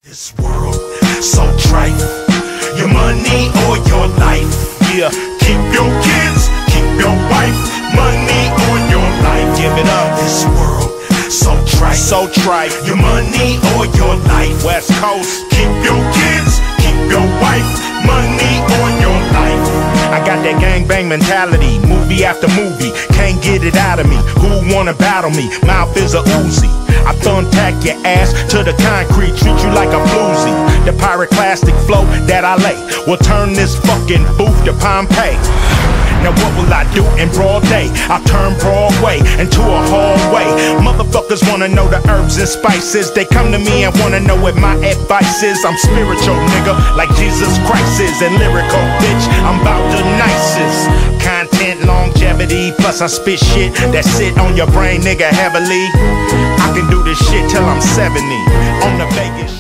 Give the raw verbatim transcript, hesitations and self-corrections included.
This world so trite. Your money or your life. Yeah. Keep your kids, keep your wife. Money or your life. Give it up. This world so trite. So trite. Your money or your life. West Coast. Keep your kids, keep your wife. Money or your life. I got that gangbang mentality, movie after movie, can't get it out of me. Who wanna battle me? Mouth is a Uzi. I thumbtack your ass to the concrete, treat you like a floozy. The pyroclastic flow that I lay will turn this fucking booth to Pompeii. Now what will I do in broad day? I turn Broadway into a hallway. Motherfuckers wanna know the herbs and spices. They come to me and wanna know what my advice is. I'm spiritual, nigga, like Jesus Christ is. And lyrical, bitch, I'm about the nicest. Content, longevity, plus I spit shit that sit on your brain, nigga, heavily. I can do this shit till I'm seventy on the Vegas.